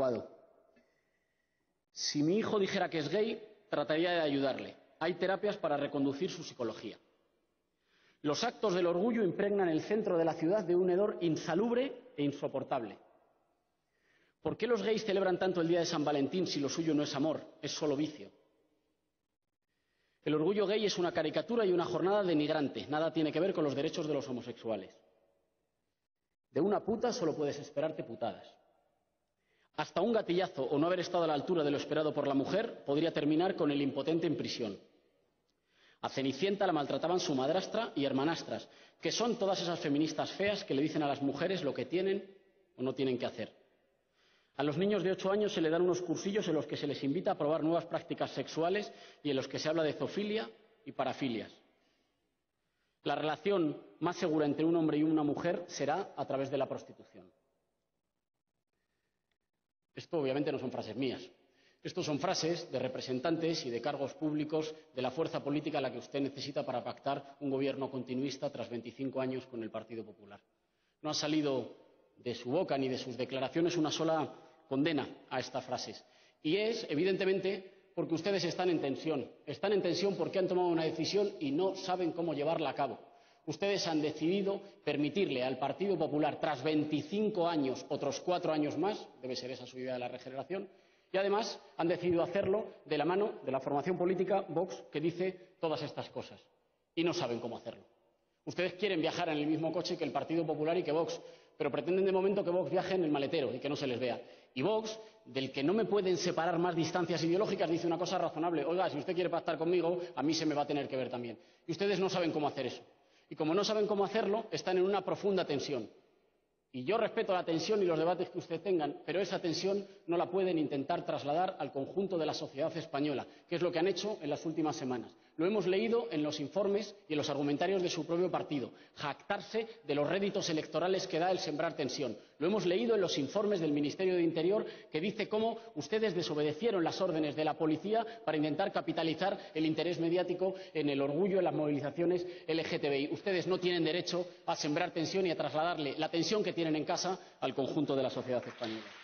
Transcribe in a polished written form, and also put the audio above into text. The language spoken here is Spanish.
adecuado. Si mi hijo dijera que es gay, trataría de ayudarle. Hay terapias para reconducir su psicología. Los actos del orgullo impregnan el centro de la ciudad de un hedor insalubre e insoportable. ¿Por qué los gays celebran tanto el día de San Valentín si lo suyo no es amor, es solo vicio? El orgullo gay es una caricatura y una jornada denigrante. Nada tiene que ver con los derechos de los homosexuales. De una puta solo puedes esperarte putadas. Hasta un gatillazo o no haber estado a la altura de lo esperado por la mujer podría terminar con el impotente en prisión. A Cenicienta la maltrataban su madrastra y hermanastras, que son todas esas feministas feas que le dicen a las mujeres lo que tienen o no tienen que hacer. A los niños de 8 años se les dan unos cursillos en los que se les invita a probar nuevas prácticas sexuales y en los que se habla de zoofilia y parafilias. La relación más segura entre un hombre y una mujer será a través de la prostitución. Esto obviamente no son frases mías. Esto son frases de representantes y de cargos públicos de la fuerza política a la que usted necesita para pactar un gobierno continuista tras 25 años con el Partido Popular. No ha salido de su boca ni de sus declaraciones una sola condena a estas frases. Y es, evidentemente, porque ustedes están en tensión. Están en tensión porque han tomado una decisión y no saben cómo llevarla a cabo. Ustedes han decidido permitirle al Partido Popular, tras 25 años, otros 4 años más, debe ser esa su idea de la regeneración, y además han decidido hacerlo de la mano de la formación política Vox, que dice todas estas cosas. Y no saben cómo hacerlo. Ustedes quieren viajar en el mismo coche que el Partido Popular y que Vox, pero pretenden de momento que Vox viaje en el maletero y que no se les vea. Y Vox, del que no me pueden separar más distancias ideológicas, dice una cosa razonable. Oiga, si usted quiere pactar conmigo, a mí se me va a tener que ver también. Y ustedes no saben cómo hacer eso. Y como no saben cómo hacerlo, están en una profunda tensión. Y yo respeto la tensión y los debates que ustedes tengan, pero esa tensión no la pueden intentar trasladar al conjunto de la sociedad española, que es lo que han hecho en las últimas semanas. Lo hemos leído en los informes y en los argumentarios de su propio partido, jactarse de los réditos electorales que da el sembrar tensión. Lo hemos leído en los informes del Ministerio de Interior, que dice cómo ustedes desobedecieron las órdenes de la policía para intentar capitalizar el interés mediático en el orgullo, en las movilizaciones LGTBI. Ustedes no tienen derecho a sembrar tensión y a trasladarle la tensión que tienen en casa al conjunto de la sociedad española.